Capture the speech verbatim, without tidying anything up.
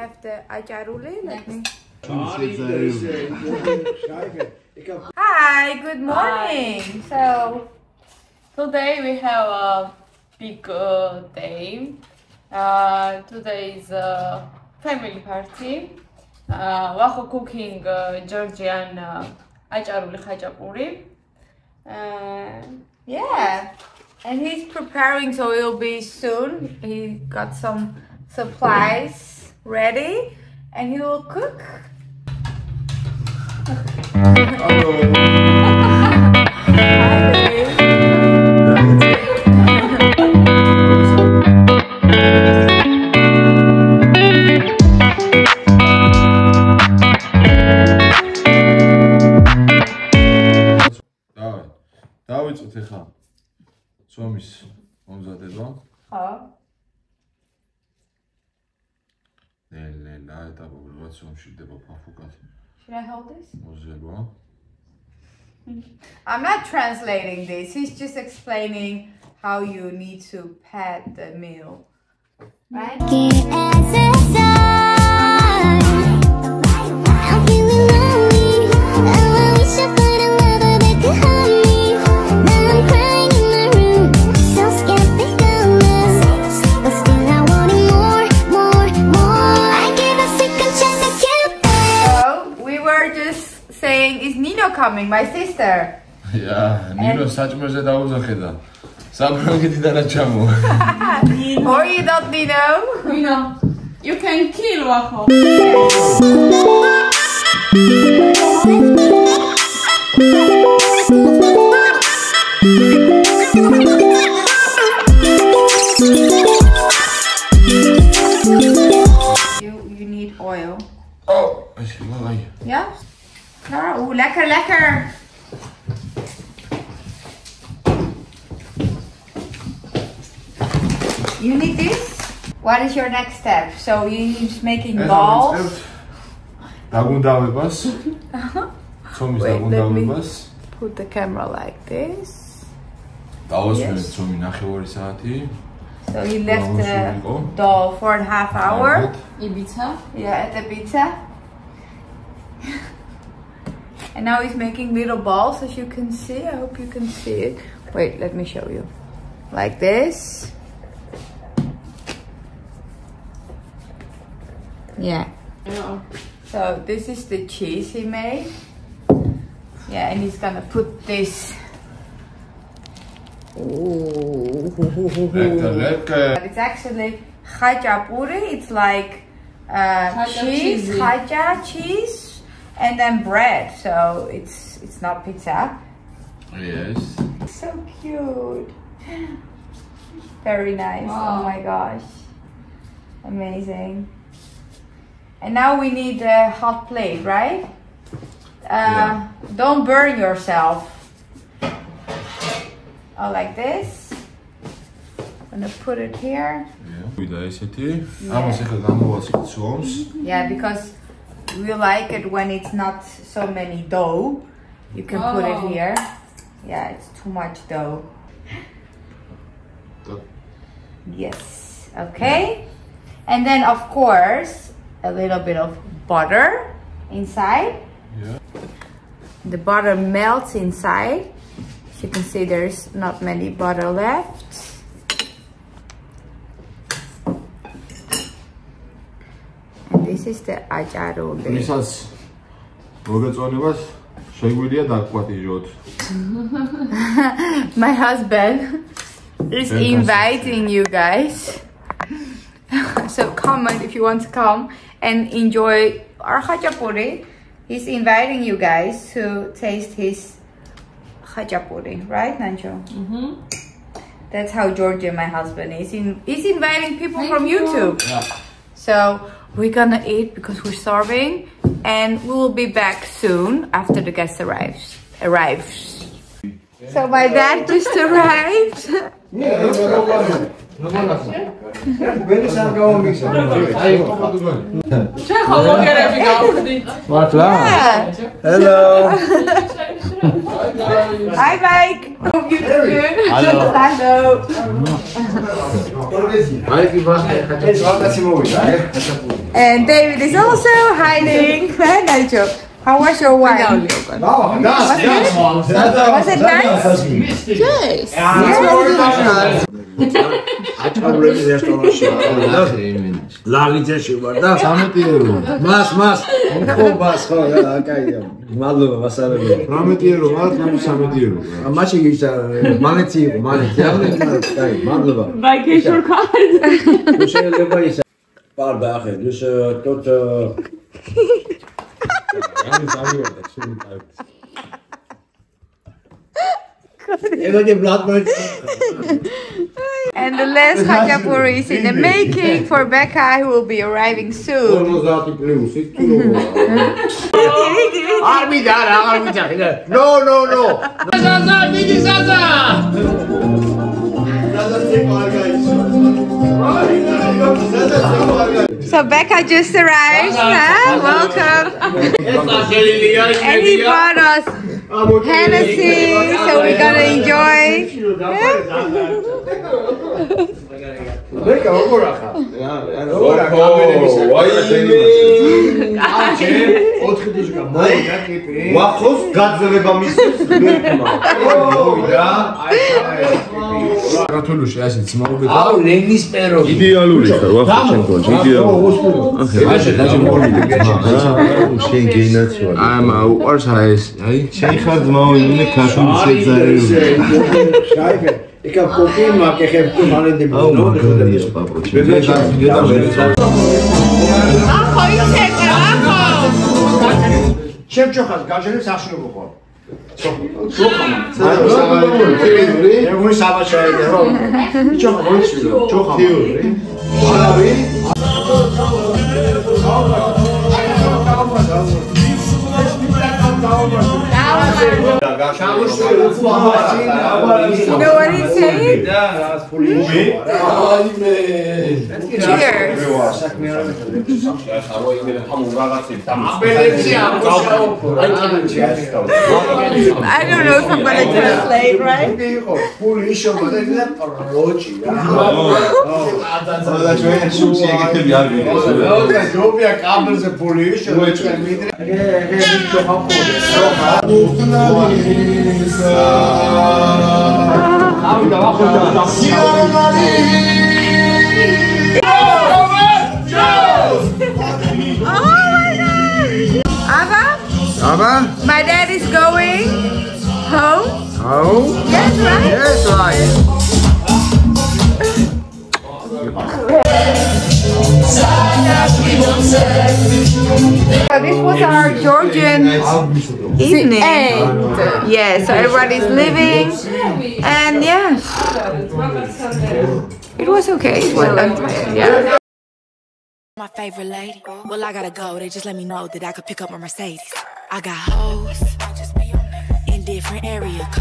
have the ajaruli. Let me. Hi, good morning. Hi. So today we have a big uh, day. Uh, today is a family party. Uh, Vakho cooking uh, Georgian uh, Adjarian Khachapuri. Uh, yeah, and he's preparing, so it'll be soon. He got some supplies ready, and he will cook. დავიწყოთ ახლა წვიმის მომზადება. ხო. ნელა ეტაპობრივად წვიმში დება ფაფუკად. Should I hold this? მოძება. I'm not translating this. He's just explaining how you need to pad the meal. Right? Coming, my sister. Yeah, Nino saçmazda dauzakeda. Sabrogiti dana chamo. Or you don't Nino? Nino, you can kill Vakho. You you need oil. Oh, I see. Well, yeah. Oh, lekker, lekker. You need this? What is your next step? So you just making balls? Dagundavebas. Wait, let me put the camera like this. Yes. So you left the dough for a half hour. Ibiza? Yeah, at the pizza. And now he's making little balls, as you can see. I hope you can see it. Wait, let me show you. Like this. Yeah. Yeah. So this is the cheese he made. Yeah, and he's gonna put this. Ooh. But it's actually khachapuri. It's like uh, cheese, khacha cheese. And then bread, so it's it's not pizza. Yes. So cute. Very nice. Wow. Oh my gosh. Amazing. And now we need a hot plate, right? Uh, yeah. Don't burn yourself. Oh, like this. I'm gonna put it here. Yeah. Yeah, because we like it when it's not so many dough. You can oh. put it here. Yeah, it's too much dough. Yes. Okay. And then of course a little bit of butter inside. Yeah. The butter melts inside. As you can see, there's not many butter left. This is the ajaruli. My husband is inviting you guys. So comment if you want to come and enjoy our khachapuri. He's inviting you guys to taste his khachapuri, right, Nancho? Mm-hmm. That's how Georgian my husband is. In, he's inviting people Thank from you. YouTube. Yeah. So we're gonna eat because we're starving, and we will be back soon after the guest arrives. Arrives. So my dad just arrived. Yeah. Hello. Hi, Mike. Hope Hallo. And David is also hiding. Nice job. How was your wine? Was it? Was it nice? Yes. Mas, mas, ხო მას ხო რა, კაია. მადლობა, მასალები. რამეტი ერო, მათ სამეტი ერო. მაშინ გიშა, მალეთი იყო, მალეთი. კაი, მადლობა. Vacation card. თუ შეიძლება ისა. პარდა ახე, dus tot And the last Khachapuri is in the making for Vakho, who will be arriving soon. No, no, no. So Vakho just arrived. Huh? Welcome. And he brought us Hennessy, so we're gonna enjoy. Vakho's გაძლება მისის ლექმა. Ratuluși, așa, ți mă rog. აუ ლენის პეროგი. Idealul e, Vakho შემკონს, idealul. Așa, așa mă rog. შენ გენაცვალე. აი, მა უყარს აი ეს, აი. შენ ხარ ძმაო, იმენე ქართული შეძარეული. შაიფე, ეკა კოპი მაკე ხებტი მალენდე მო. აუ, მაგარია პაპროჩი. Vakho, you take it, Vakho. შემჭოხას გაჟერებს აშრობო ხო? ჩოხა. ეგ საბაჩაია რომ. ჩოხა მოიჩიო, ჩოხა. თიური. არავი? You know what he's saying? Cheers. I don't know if I'm gonna translate, right? Aba? My dad is going home. Home? Yes, right? Yes, right. So this was our Georgian evening. Yeah, so everybody's leaving, and yeah, it was okay. It was untired, yeah. My favorite lady. Well, I gotta go. They just let me know that I could pick up my Mercedes. I got hoes in different areas.